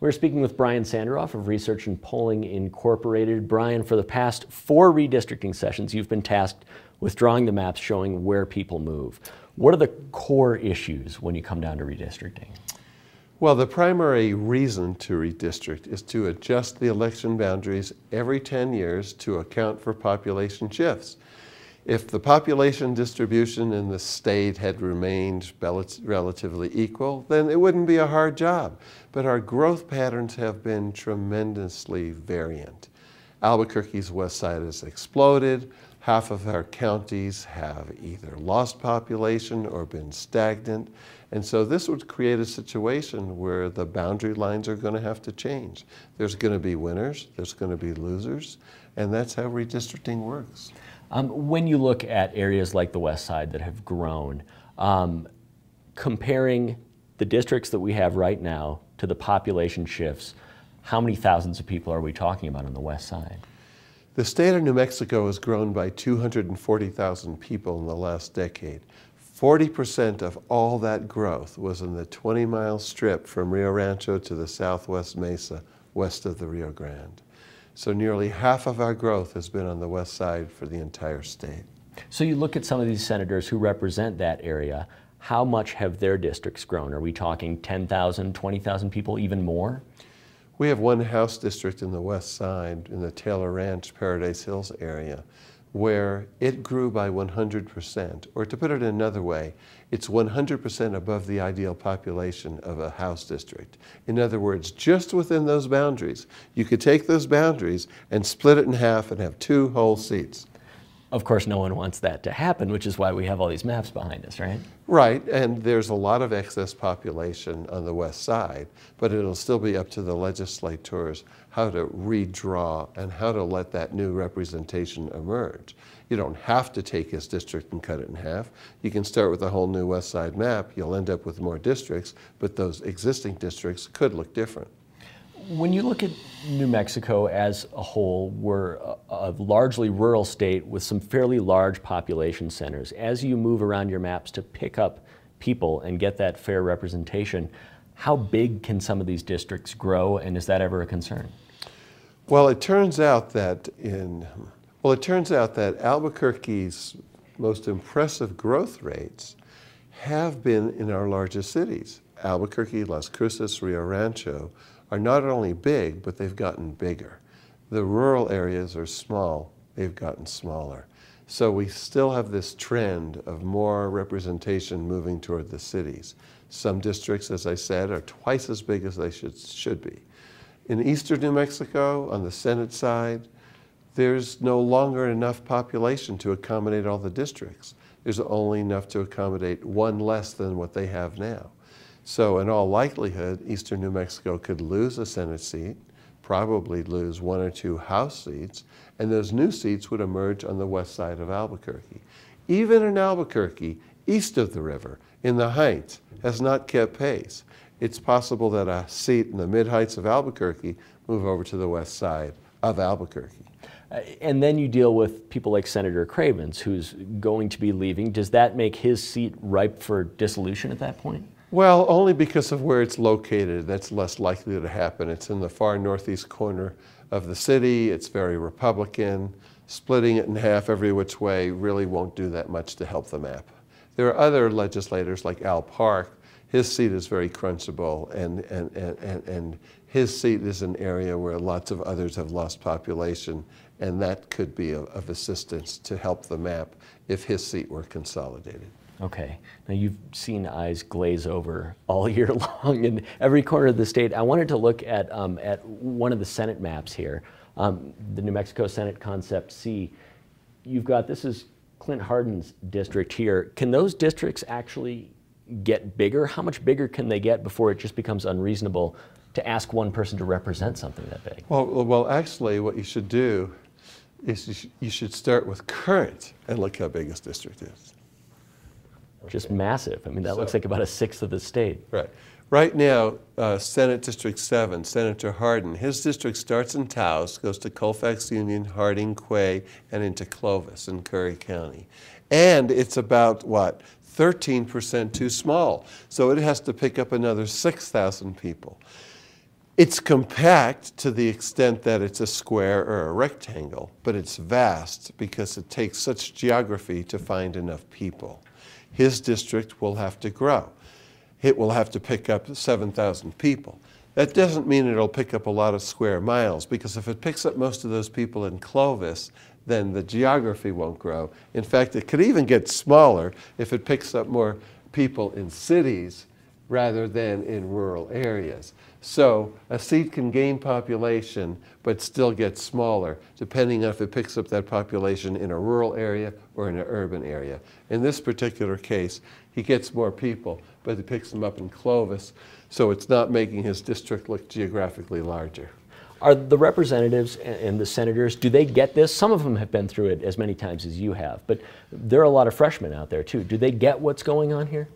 We're speaking with Brian Sanderoff of Research and Polling Incorporated. Brian, for the past 4 redistricting sessions, you've been tasked with drawing the maps showing where people move. What are the core issues when you come down to redistricting? Well, the primary reason to redistrict is to adjust the election boundaries every 10 years to account for population shifts. If the population distribution in the state had remained relatively equal, then it wouldn't be a hard job. But our growth patterns have been tremendously variant. Albuquerque's west side has exploded. Half of our counties have either lost population or been stagnant. And so this would create a situation where the boundary lines are going to have to change. There's going to be winners, there's going to be losers, and that's how redistricting works. When you look at areas like the west side that have grown, comparing the districts that we have right now to the population shifts, how many thousands of people are we talking about on the west side? The state of New Mexico has grown by 240,000 people in the last decade. 40% of all that growth was in the 20-mile strip from Rio Rancho to the southwest mesa, west of the Rio Grande. So nearly half of our growth has been on the west side for the entire state. So you look at some of these senators who represent that area, how much have their districts grown? Are we talking 10,000, 20,000 people, even more? We have one House district in the west side, in the Taylor Ranch, Paradise Hills area, where it grew by 100%, or to put it another way, it's 100% above the ideal population of a House district. In other words, just within those boundaries, you could take those boundaries and split it in half and have 2 whole seats. Of course, no one wants that to happen, which is why we have all these maps behind us, right? Right, and there's a lot of excess population on the west side, but it'll still be up to the legislators how to redraw and how to let that new representation emerge. You don't have to take his district and cut it in half. You can start with a whole new west side map. You'll end up with more districts, but those existing districts could look different. When you look at New Mexico as a whole, we're a largely rural state with some fairly large population centers. As you move around your maps to pick up people and get that fair representation, how big can some of these districts grow, and is that ever a concern? Well, it turns out that Albuquerque's most impressive growth rates have been in our largest cities. Albuquerque, Las Cruces, Rio Rancho are not only big, but they've gotten bigger. The rural areas are small, they've gotten smaller. So we still have this trend of more representation moving toward the cities. Some districts, as I said, are twice as big as they should be. In eastern New Mexico, on the Senate side, there's no longer enough population to accommodate all the districts. There's only enough to accommodate one less than what they have now. So in all likelihood, eastern New Mexico could lose a Senate seat, probably lose 1 or 2 House seats, and those new seats would emerge on the west side of Albuquerque. Even in Albuquerque, east of the river, in the Heights, has not kept pace. It's possible that a seat in the mid-heights of Albuquerque move over to the west side of Albuquerque. And then you deal with people like Senator Cravens, who's going to be leaving. Does that make his seat ripe for dissolution at that point? Well, only because of where it's located. That's less likely to happen. It's in the far northeast corner of the city. It's very Republican. Splitting it in half every which way really won't do that much to help the map. There are other legislators like Al Park. His seat is very crunchable, and his seat is an area where lots of others have lost population, and that could be of assistance to help the map if his seat were consolidated. Okay, now you've seen eyes glaze over all year long in every corner of the state. I wanted to look at one of the Senate maps here, the New Mexico Senate Concept C. You've got, this is Clint Hardin's district here. Can those districts actually get bigger? How much bigger can they get before it just becomes unreasonable to ask one person to represent something that big? Well, actually what you should do is you should start with current and look how big his district is. Just massive. I mean, that looks like about 1/6 of the state. Right. Right now, Senate District 7, Senator Hardin, his district starts in Taos, goes to Colfax Union, Harding, Quay, and into Clovis in Curry County. And it's about, what, 13% too small. So it has to pick up another 6,000 people. It's compact to the extent that it's a square or a rectangle, but it's vast because it takes such geography to find enough people. His district will have to grow. It will have to pick up 7,000 people. That doesn't mean it'll pick up a lot of square miles, because if it picks up most of those people in Clovis, then the geography won't grow. In fact, it could even get smaller if it picks up more people in cities rather than in rural areas. So a seat can gain population but still get smaller, depending on if it picks up that population in a rural area or in an urban area. In this particular case, he gets more people, but he picks them up in Clovis, so it's not making his district look geographically larger. Are the representatives and the senators, do they get this? Some of them have been through it as many times as you have, but there are a lot of freshmen out there too. Do they get what's going on here?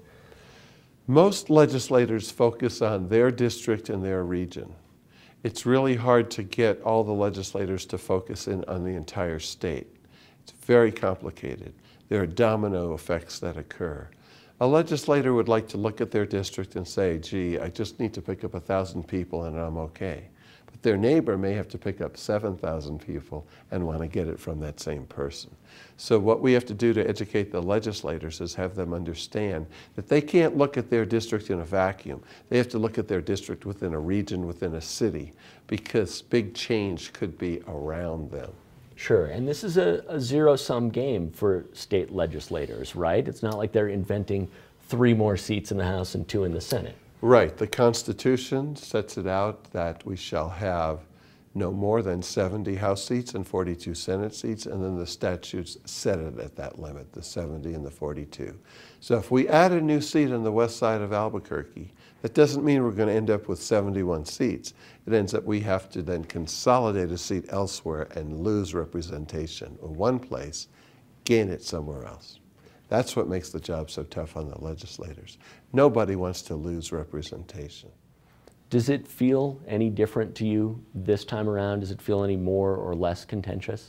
Most legislators focus on their district and their region. It's really hard to get all the legislators to focus in on the entire state. It's very complicated. There are domino effects that occur. A legislator would like to look at their district and say, gee, I just need to pick up 1,000 people and I'm okay. But their neighbor may have to pick up 7,000 people and want to get it from that same person. So what we have to do to educate the legislators is have them understand that they can't look at their district in a vacuum. They have to look at their district within a region, within a city, because big change could be around them. Sure, and this is a zero-sum game for state legislators, right? It's not like they're inventing 3 more seats in the House and 2 in the Senate. Right. The Constitution sets it out that we shall have no more than 70 House seats and 42 Senate seats, and then the statutes set it at that limit, the 70 and the 42. So if we add a new seat on the west side of Albuquerque, that doesn't mean we're going to end up with 71 seats. It ends up we have to then consolidate a seat elsewhere and lose representation in one place, gain it somewhere else. That's what makes the job so tough on the legislators. Nobody wants to lose representation. Does it feel any different to you this time around? Does it feel any more or less contentious?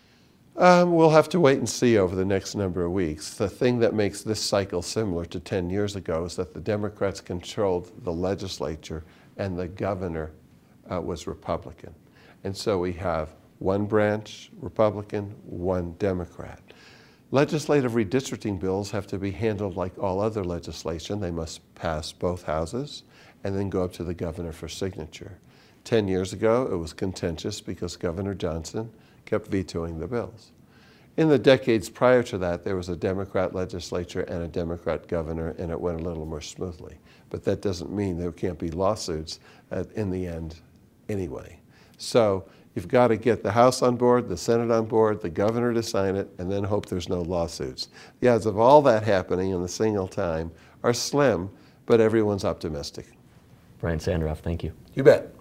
We'll have to wait and see over the next number of weeks. The thing that makes this cycle similar to 10 years ago is that the Democrats controlled the legislature and the governor was Republican. And so we have one branch Republican, one Democrat. Legislative redistricting bills have to be handled like all other legislation. They must pass both houses and then go up to the governor for signature. 10 years ago, it was contentious because Governor Johnson kept vetoing the bills. In the decades prior to that, there was a Democrat legislature and a Democrat governor, and it went a little more smoothly. But that doesn't mean there can't be lawsuits in the end anyway. So you've got to get the House on board, the Senate on board, the governor to sign it, and then hope there's no lawsuits. The odds of all that happening in a single time are slim, but everyone's optimistic. Brian Sanderoff, thank you. You bet.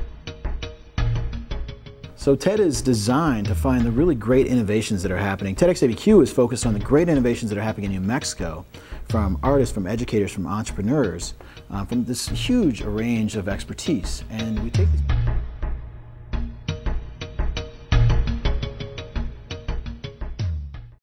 So TED is designed to find the really great innovations that are happening. TEDxABQ is focused on the great innovations that are happening in New Mexico from artists, from educators, from entrepreneurs, from this huge range of expertise. And we take these